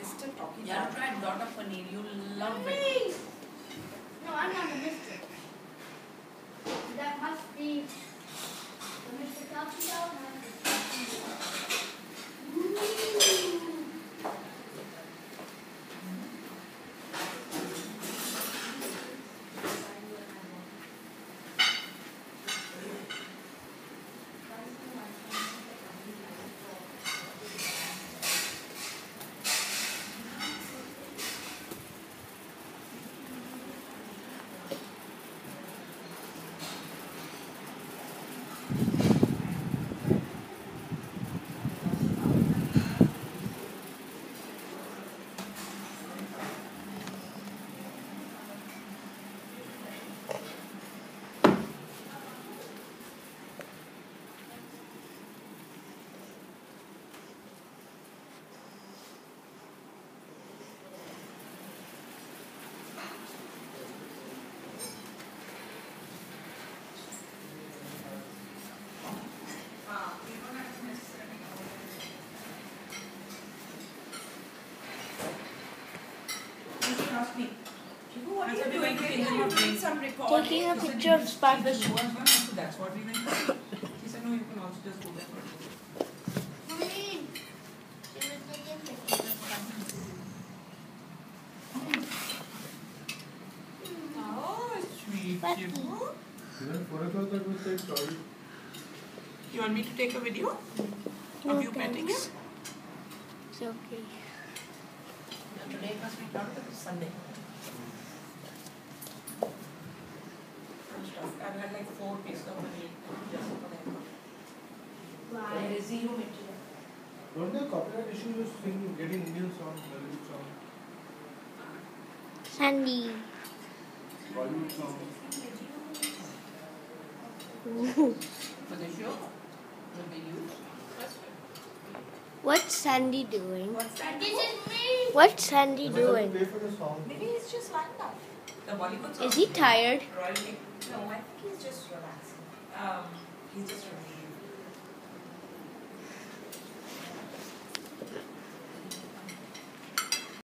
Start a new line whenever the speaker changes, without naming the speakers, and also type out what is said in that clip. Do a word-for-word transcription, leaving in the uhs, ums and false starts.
Mister Talkie.
Yeah, try a lot of paneer. You'll love it.
No, I'm not a mister. That must be the Mister Talkie dog.
What are you doing? Taking some recording.
Taking a picture of Sparky.
That's what we went for. She said, no, you can also just go there for it.
Mommy, she was taking pictures of Sparky.
Oh, sweet.
Sparky.
Even four o'clock I will say sorry.
You want me to take a video
No,
of you petting him?
thanks. It's okay.
Yeah, today must be not because it's Sunday. I've had like four pieces of paneer just for them.
Why?
There is zero material.
Don't the copyright issues with singing, getting Indian song, Bollywood song,
Sandy.
Bollywood song?
For the show, will be used.
What's Sandy doing?
What's that?
This is me.
What's Sandy
Because I will
doing?
pay for the song.
Maybe he's just lying down. The Bollywood song.
Is he tired?
Royalty. No, I think he's just relaxing. Um, he's just relaxing.